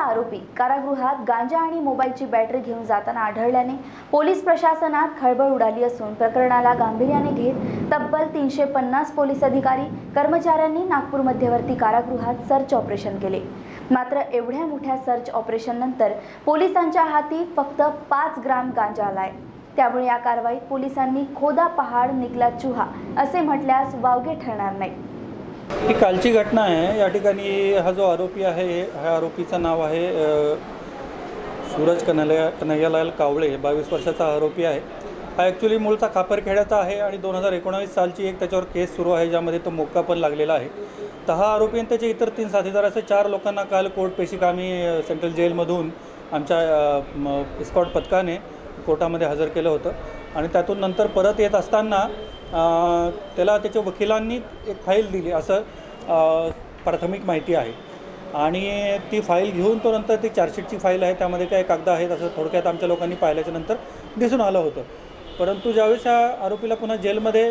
आरोपी कारागृहात गांजा आणि मोबाईलची बॅटरी घेऊन जाताना आढळल्याने पोलीस प्रशासनात खळबळ उडाली असून प्रकरणाला गांभीर्याने घेत तब्बल 350 पोलीस अधिकारी कर्मचाऱ्यांनी नागपूर मध्यवर्ती कारागृहात सर्च ऑपरेशन केले। मात्र एवढ्या मोठ्या सर्च ऑपरेशन नंतर पोलिसांच्या हाती फक्त 5 ग्राम गांजा आलाय। त्यामुळे या कारवाईत पोलिसांनी खोदा पहाड निकला चुहा असे म्हटल्यास वावगे ठरणार नाही। ही कालची घटना आहे। या ठिकाणी हा जो आरोपी आहे, ह्या आरोपीचं नाव आहे सूरज कन्हैयालाल कावळे, 22 वर्षाचा आरोपी आहे। हा ॲक्च्युली मूळचा खापरखेड्याचा आहे आणि 2019 सालची एक त्याच्यावर केस सुरू आहे, ज्यामध्ये तो मोक्का पण लागलेला आहे। तर हा आरोपी आणि त्याचे इतर 3 साथीदार असे 4 लोकांना काल कोर्ट पेशिका सेंट्रल जेलमधून आमच्या एस्कॉर्ट पथकाने कोर्टामध्ये हजर केलं होतं आणि त्यातून नंतर परत येत असताना त्याला त्याच्या वकिलांनी एक फाईल दिली असं प्राथमिक माहिती आहे आणि ती फाईल घेऊन तो नंतर ती चार्जशीटची फाईल आहे, त्यामध्ये काही कागद आहेत असं थोडक्यात आमच्या लोकांनी पाहिल्याच्या नंतर दिसून आलं होतं। परंतु ज्यावेळेस या आरोपीला पुन्हा जेलमध्ये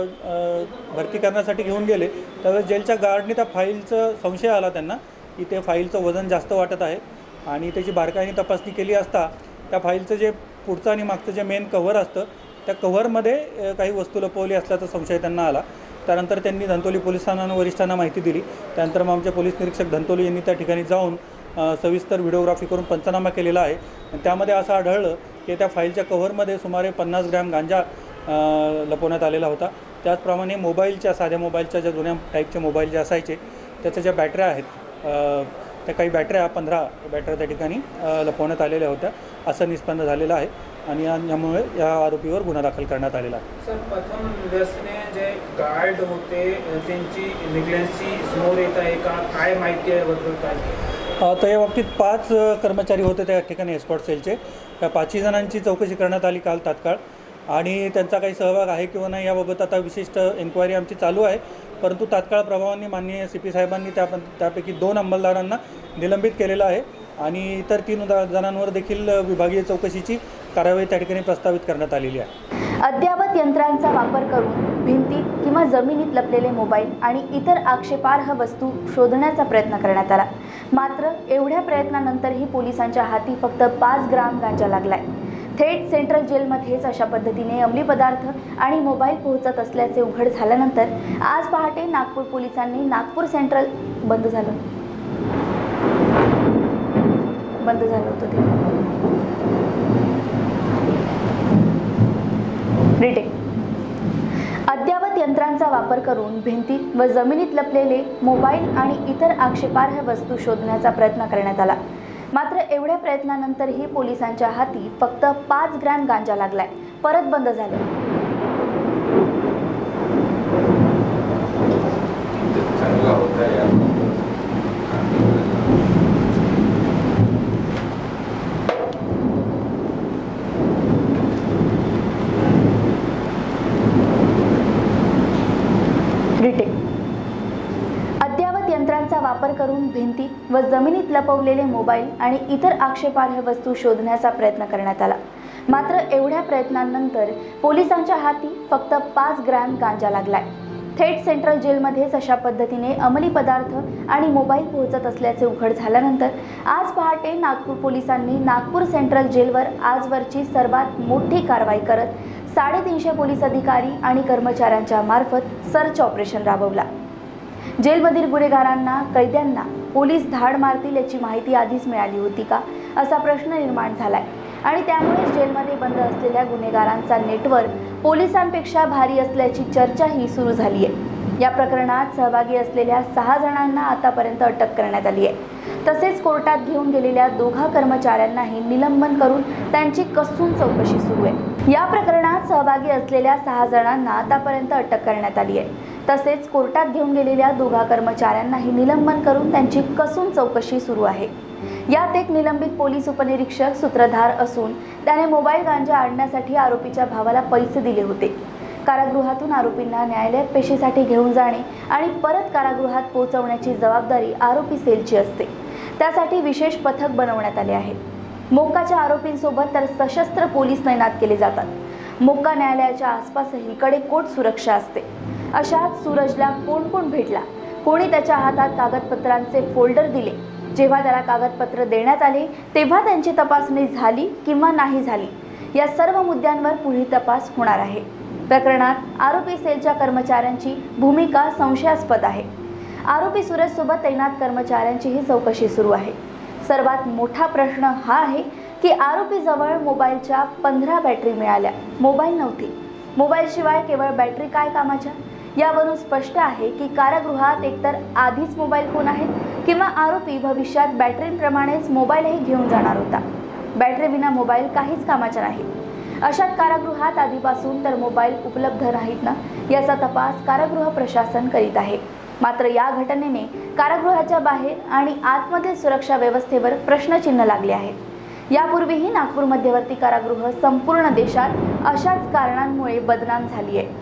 भरती करण्यासाठी घेऊन गेले त्यावेळेस जेलच्या गार्डने त्या फाईलचं संशय आला त्यांना की ते फाईलचं वजन जास्त वाटत आहे आणि त्याची बारकाईने तपासणी केली असता त्या फाईलचं जे पुढचं आणि मागचं जे मेन कव्हर असतं त्या कव्हरमध्ये काही वस्तू लपवली असल्याचा संशय त्यांना आला। त्यानंतर त्यांनी धंतोली पोलिसांना वरिष्ठांना माहिती दिली। त्यानंतर मग आमचे पोलीस निरीक्षक धंतोली यांनी त्या ठिकाणी जाऊन सविस्तर व्हिडिओग्राफी करून पंचनामा केलेला आहे। त्यामध्ये असं आढळलं की त्या फाईलच्या कव्हरमध्ये सुमारे 50 ग्रॅम गांजा लपवण्यात आलेला होता। त्याचप्रमाणे मोबाईलच्या साध्या मोबाईलच्या ज्या जुन्या टाईपचे मोबाईल जे असायचे त्याच्या ज्या बॅटऱ्या आहेत त्या काही बॅटऱ्या 15 बॅटऱ्या त्या ठिकाणी लपवण्यात आलेल्या होत्या असं निष्पन्न झालेलं आहे आणि यामुळे या आरोपीवर गुन्हा दाखल करण्यात आलेला आहे। सर, प्रथम दिवसने जे गार्ड होते त्यांची निग्लेन्सी समोर येत आहे का, काय माहिती आहे बद्दल काय? तर या बाबतीत 5 कर्मचारी होते त्या ठिकाणी एस्कॉर्ट सेलचे। त्या 5 जणांची चौकशी करण्यात आली काल तात्काळ आणि त्यांचा काही सहभाग आहे किंवा नाही याबाबत आता विशिष्ट एन्क्वायरी आमची चालू आहे। परंतु तात्काळ प्रभावाने माननीय CP साहेबांनी त्यापैकी 2 अंमलदारांना निलंबित केलेलं आहे आणि इतर 3 जणांवर देखील विभागीय चौकशीची कारवाई त्या ठिकाणी प्रस्तावित करण्यात आलेली आहे। अद्ययावत यंत्रांचा वापर करून भिंतीत किंवा जमिनीत लपलेले मोबाईल आणि इतर आक्षेपार्ह वस्तू शोधण्याचा प्रयत्न करण्यात आला। मात्र एवढ्या प्रयत्नानंतरही पोलिसांच्या हाती फक्त 5 ग्राम गांजा लागलाय। थेट सेंट्रल जेलमध्येच अशा पद्धतीने अंमली पदार्थ आणि मोबाईल पोहोचत असल्याचे उघड झाल्यानंतर आज पहाटे नागपूर पोलिसांनी नागपूर सेंट्रल बंद झालं होतं ते रिटेक। अद्ययावत यंत्रांचा वापर करून भिंतीत व जमिनीत लपलेले मोबाईल आणि इतर आक्षेपार्ह वस्तू शोधण्याचा प्रयत्न करण्यात आला। मात्र एवढ्या प्रयत्नानंतरही पोलिसांच्या हाती फक्त 5 ग्रॅम गांजा लागलाय। परत बंद झालं। रिटेक। अद्ययावत यंत्रांचा वापर करून भिंतीत व जमिनीत लपवलेले मोबाईल आणि इतर आक्षेपार्ह वस्तू शोधण्याचा प्रयत्न करण्यात आला। मात्र एवढ्या प्रयत्नांनंतर पोलिसांच्या हाती फक्त 5 ग्रॅम गांजा लागलाय। थेट सेंट्रल जेलमध्येच अशा पद्धतीने अंमली पदार्थ आणि मोबाईल पोहोचत असल्याचे उघड झाल्यानंतर आज पहाटे नागपूर पोलिसांनी नागपूर सेंट्रल जेलवर आजवरची सर्वात मोठी कारवाई करत 350 पोलीस अधिकारी आणि कर्मचाऱ्यांच्या मार्फत सर्च ऑपरेशन राबवला। जेलमधील गुन्हेगारांना, कैद्यांना पोलीस धाड मारतील याची माहिती आधीच मिळाली होती का असा प्रश्न निर्माण झालाय आणि त्यामुळे जेलमध्ये बंद असलेल्या गुन्हेगारांचा नेटवर्क पोलिसांपेक्षा भारी असल्याची चर्चाही सुरू झाली आहे। या प्रकरणात सहभागी असलेल्या 6 जणांना आतापर्यंत अटक करण्यात आली आहे। तसेच कोर्टात घेऊन गेलेल्या 2 कर्मचाऱ्यांनाही निलंबन करून त्यांची कसून चौकशी सुरू आहे। या प्रकरणात सहभागी असलेल्या 6 जणांना आतापर्यंत अटक करण्यात आली आहे। तसेच कोर्टात घेऊन गेलेल्या 2 कर्मचाऱ्यांनाही निलंबन करून त्यांची कसून चौकशी सुरू आहे। यात एक निलंबित पोलीस उपनिरीक्षक सूत्रधार असून त्याने मोबाईल गांजा आणण्यासाठी आरोपीच्या भावाला पैसे दिले होते। कारागृहातून आरोपींना न्यायालयात पेशीसाठी घेऊन जाणे आणि परत कारागृहात पोहोचवण्याची जबाबदारी आरोपी सेलची असते। त्यासाठी विशेष पथक बनवण्यात आले आहे। मोक्काच्या आरोपींसोबत तर सशस्त्र पोलीस तैनात केले जातात। मोक्का न्यायालयाच्या आसपासही कडेकोट सुरक्षा असते। अशात सूरजला कोण भेटला, कोणी त्याच्या हातात कागदपत्रांचे फोल्डर दिले जेव्हा त्याला कागदपत्र देण्यात आले तेव्हा त्यांची तपासणी झाली किंवा नाही झाली या सर्व मुद्द्यांवर पुढील तपास होणार आहे। प्रकरणात आरोपी सेलच्या कर्मचाऱ्यांची भूमिका संशयास्पद आहे। आरोपी सूरज सोबत तैनात कर्मचाऱ्यांचीही चौकशी सुरू आहे। सर्वात मोठा प्रश्न हा आहे की आरोपीजवळ मोबाईलच्या 15 बॅटरी मिळाल्या, मोबाईल नव्हती। मोबाईलशिवाय केवळ बॅटरी काय कामाच्या? यावरून स्पष्ट आहे की कारागृहात एकतर आधीच मोबाईल फोन आहेत किंवा आरोपी भविष्यात बॅटरींप्रमाणेच मोबाईलही घेऊन जाणार होता। बॅटरी विना मोबाईल काहीच कामाचा नाही। अशात कारागृहात आधीपासून तर मोबाईल उपलब्ध नाहीत ना, याचा तपास कारागृह प्रशासन करीत आहे। मात्र या घटनेने कारागृहाच्या बाहेर आणि आतमधील सुरक्षा व्यवस्थेवर प्रश्नचिन्ह लागले आहेत। यापूर्वीही नागपूर मध्यवर्ती कारागृह संपूर्ण देशात अशाच कारणांमुळे बदनाम झाली आहे।